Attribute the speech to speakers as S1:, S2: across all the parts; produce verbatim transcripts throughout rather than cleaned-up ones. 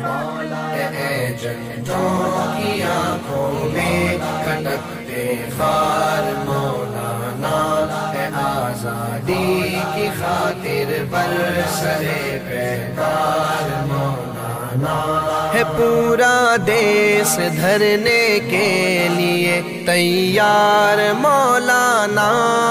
S1: اے جنتوں کی آنکھوں میں کھٹکتے خار مولانا، اے آزادی کی خاطر برسرے پیکار مولانا، ہے پورا دیس دھرنے کے لیے تیار مولانا،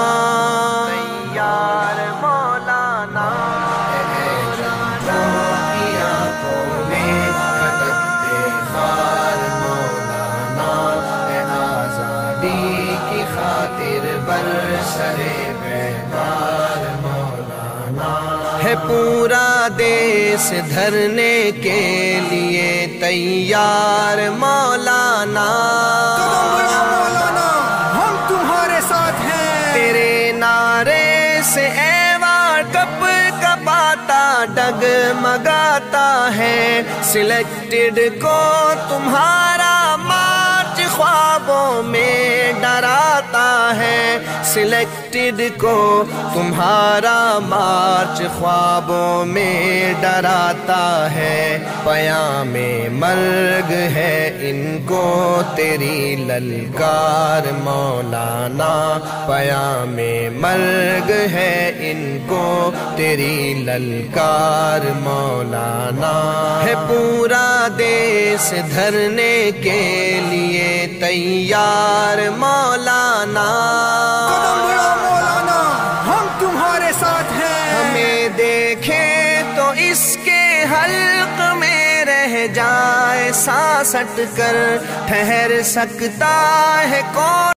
S1: تیار مولانا، اے جنتوں کی آنکھوں میں کھٹکتے خار مولانا، اے آزادی کی خاطر برسرے بیدار مولانا، ہے پورا دیس دھرنے کے لیے تیار مولانا،
S2: مولانا ہم تمہارے ساتھ ہیں،
S1: تیرے نعرے سے ایوان کپ کپاتا ڈگمگاتا ہے، سلیکٹڈ کو تمہارا مارچ خوابوں میں ڈراتا ہے، سلیکٹڈ کو تمہارا مارچ خوابوں میں ڈراتا ہے، پیام مرگ ہے ان کو تیری للکار مولانا، پیام مرگ ہے ان کو تیری للکار مولانا، ہے پورا دیس دھرنے کے لیے تیار مولانا،
S2: مولانا ہم تمہارے ساتھ ہیں،
S1: ہمیں دیکھے تو اس کے حلق میں رہ جائے سانس اٹھ کر ٹھہر سکتا ہے کون